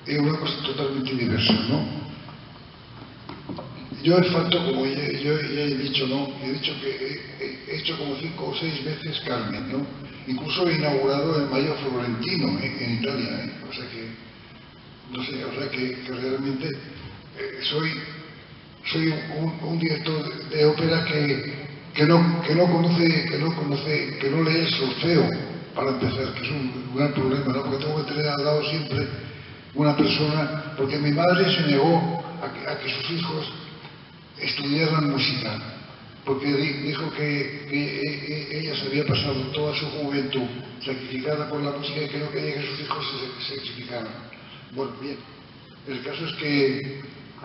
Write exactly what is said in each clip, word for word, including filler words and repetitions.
è una cosa totalmente diversa, ¿no? Yo he fatto, como ya, yo ya he dicho, ¿no? He dicho que he, he hecho como cinco o seis veces Carmen, ¿no? Incluso he inaugurado el Mayo Florentino ¿eh? en Italia, ¿eh? O sea que, no sé, o sea que, que realmente eh, soy, soy un, un director de ópera que, que, no, que no conoce, que no conoce, que no lee el solfeo, para empezar, que es un gran problema, ¿no? Porque tengo que tener al lado siempre una persona, porque mi madre se negó a que, a que sus hijos estudiaran música, porque dijo que, que ella se había pasado toda su juventud sacrificada por la música y que no quería que sus hijos se sacrificaran. Bueno, bien, el caso es que,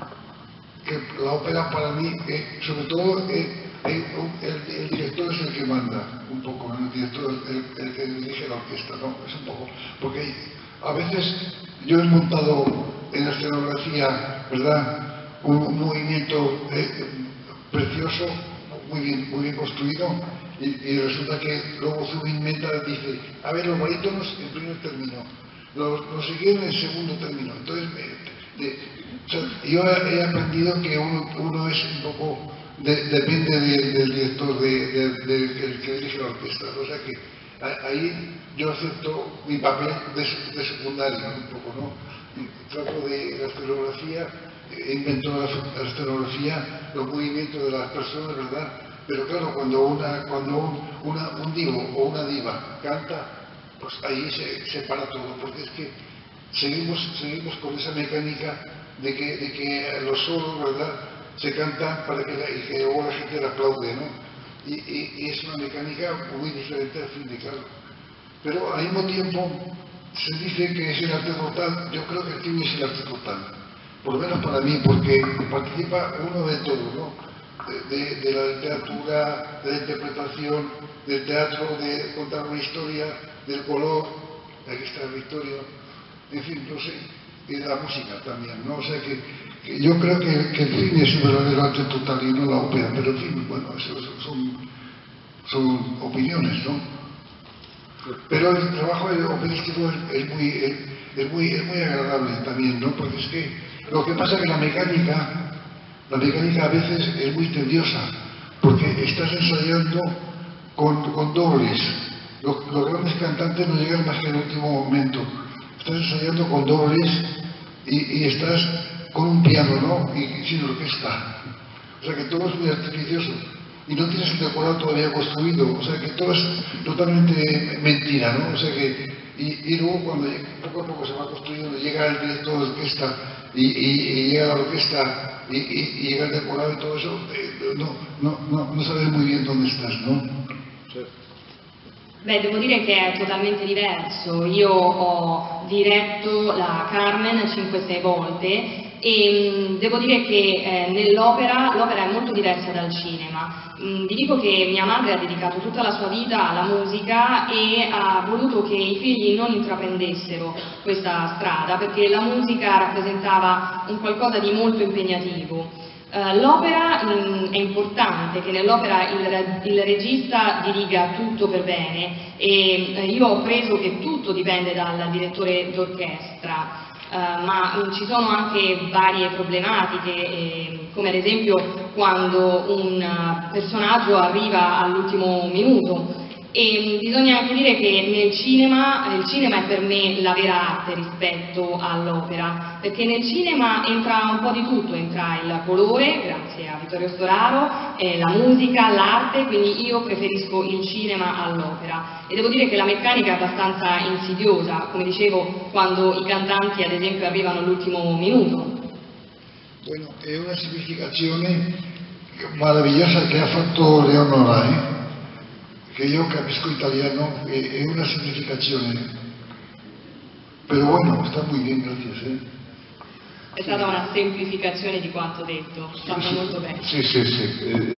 que la ópera para mí, eh, sobre todo eh, el, el, el director es el que manda un poco, ¿no? El director el, el que dirige la orquesta, ¿no? Es un poco, porque a veces yo he montado en la escenografía, ¿verdad?, un, un movimiento eh, precioso, muy bien, muy bien construido, y, y resulta que luego Zubin Mehta dice, a ver, los barítonos en primer término, los, los siguieron en segundo término. Entonces, de, de, o sea, yo he, he aprendido que uno, uno es un poco, de, depende de, del director, de, de, de, del que dirige la orquesta. O sea que a, ahí yo acepto mi papel de, de secundario, un poco, ¿no? Y trato de la escenografía, invento la, la escenografía, los movimientos de las personas, ¿verdad? Pero claro, cuando, una, cuando un, una, un divo o una diva canta, pues ahí se, se para todo, porque es que seguimos, seguimos con esa mecánica de que, de que los solos, ¿verdad?, se cantan para que, la, y que luego la gente le aplaude, ¿no? Y, y, y es una mecánica muy diferente al fin de claro. Pero al mismo tiempo se dice que es el arte total. Yo creo que el cine es el arte total, por lo menos para mí, porque participa uno de todo, ¿no? De, de, de la literatura, de la interpretación, del teatro, de contar una historia, del color, aquí está Victorio, en fin, no sé, y de la música también, ¿no? O sea que, que yo creo que, que el cine es un verdadero arte total y no la ópera, pero en fin, bueno, eso son, son opiniones, ¿no? Pero el trabajo operístico es, es, muy, es, es, muy, es muy agradable también, ¿no? Porque es que lo que pasa es que la mecánica, la mecánica a veces es muy tediosa, porque estás ensayando con, con dobles. Los, los grandes cantantes no llegan más que en el último momento. Estás ensayando con dobles y, y estás con un piano, ¿no? Y sin orquesta. O sea que todo es muy artificioso. Y no tienes un decorado todavía construido, o sea que todo es totalmente mentira, ¿no? O sea que, y, y luego cuando poco a poco se va construyendo, llega el director de orquesta y, y, y llega la orquesta y, y, y llega el decorado y todo eso, eh, no, no, no, no sabes muy bien dónde estás, ¿no? Sí. Beh, devo dire che è totalmente diverso. Io ho diretto la Carmen cinque sei volte e mh, devo dire che eh, nell'opera l'opera è molto diversa dal cinema. Mh, vi dico che mia madre ha dedicato tutta la sua vita alla musica e ha voluto che i figli non intraprendessero questa strada perché la musica rappresentava un qualcosa di molto impegnativo. Uh, l'opera mh, è importante che nell'opera il, il regista diriga tutto per bene e uh, io ho preso che tutto dipende dal direttore d'orchestra, uh, ma mh, ci sono anche varie problematiche, eh, come ad esempio quando un uh, personaggio arriva all'ultimo minuto. E bisogna anche dire che nel cinema, il cinema è per me la vera arte rispetto all'opera, perché nel cinema entra un po' di tutto, entra il colore, grazie a Vittorio Storaro, eh, la musica, l'arte, quindi io preferisco il cinema all'opera. E devo dire che la meccanica è abbastanza insidiosa, come dicevo, quando i cantanti ad esempio arrivano all'ultimo minuto. Bueno, è una significazione meravigliosa che ha fatto Leonora, eh? Que yo capisco italiano, es una significazione, pero bueno, está muy bien, gracias. ¿eh? È stata una semplificazione di quanto detto, fatto sì, molto bene. Sì, sì, sì.